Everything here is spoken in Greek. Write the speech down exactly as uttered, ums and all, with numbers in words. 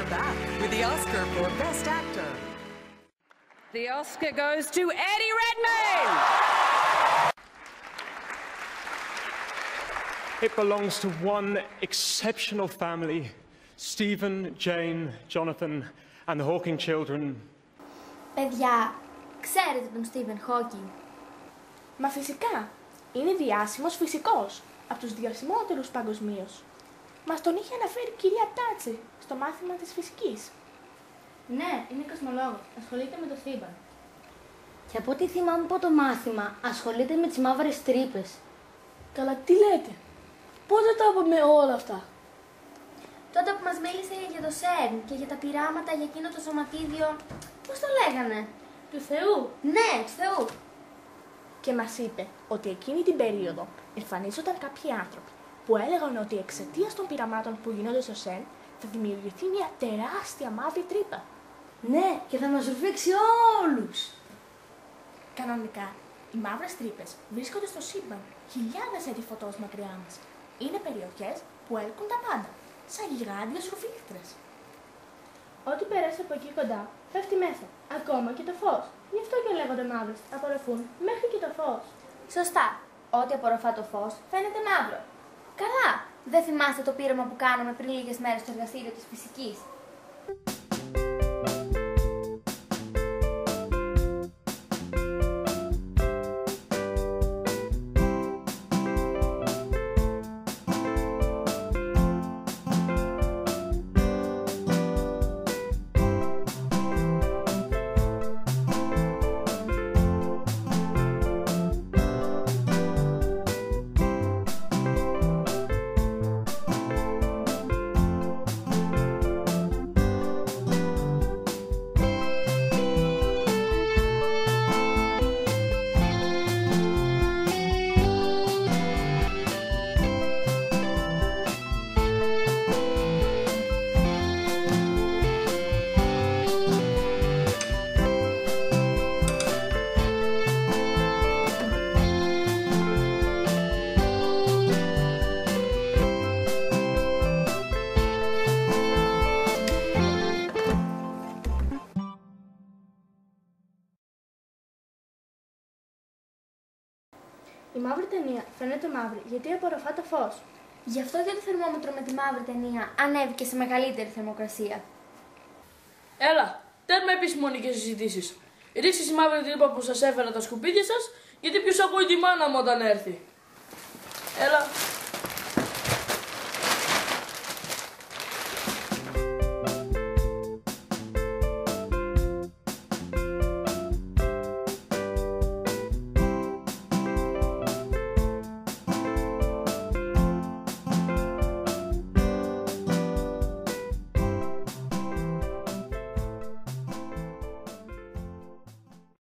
back with the Oscar for Best Actor. The Oscar goes to Eddie Redmayne! It belongs to one exceptional family, Stephen, Jane, Jonathan and the Hawking children. Παιδιά, ξέρετε τον Στίβεν Χόκινγκ? Μα φυσικά, είναι διάσημος φυσικός, από τους διασημότερους παγκοσμίως. Μας τον είχε αναφέρει η κυρία Τάτσι στο μάθημα της φυσικής. Ναι, είναι κοσμολόγος, ασχολείται με το σύμπαν. Και από ό,τι θυμάμαι από το μάθημα, ασχολείται με τις μαύρες τρύπες. Καλά, τι λέτε, πότε τα είπαμε όλα αυτά? Τότε που μας μίλησε για το σέρν και για τα πειράματα για εκείνο το σωματίδιο, πώς το λέγανε? Του Θεού. Ναι, του Θεού. Και μας είπε ότι εκείνη την περίοδο εμφανίζονταν κάποιοι άνθρωποι που έλεγαν ότι εξαιτίας των πειραμάτων που γίνονται στο σέρν θα δημιουργηθεί μια τεράστια μαύρη τρύπα. Ναι, και θα μας ρουφήξει όλους. Κανονικά, οι μαύρες τρύπες βρίσκονται στο σύμπαν χιλιάδες έτη φωτός μακριά μας. Είναι περιοχές που έλκουν τα πάντα, σαν γιγάντιες ρουφίχτρες. Ό,τι περάσει από εκεί κοντά πέφτει μέσα, ακόμα και το φως. Γι' αυτό και λέγονται μαύρες, απορροφούν μέχρι και το φως. Σωστά. Ό,τι απορροφά το φως φαίνεται μαύρο. Καλά. Δεν θυμάστε το πείραμα που κάναμε πριν λίγες μέρες στο εργαστήριο της φυσικής? Η μαύρη ταινία φαίνεται μαύρη γιατί απορροφά το φως. Γι' αυτό και το θερμόμετρο με τη μαύρη ταινία ανέβηκε σε μεγαλύτερη θερμοκρασία. Έλα, τέρμα επιστημονικές συζητήσεις. Ρίξτε στη μαύρη τρύπα που σας έφερα τα σκουπίδια σας, γιατί ποιος ακούει τη μάνα μου όταν έρθει. Έλα.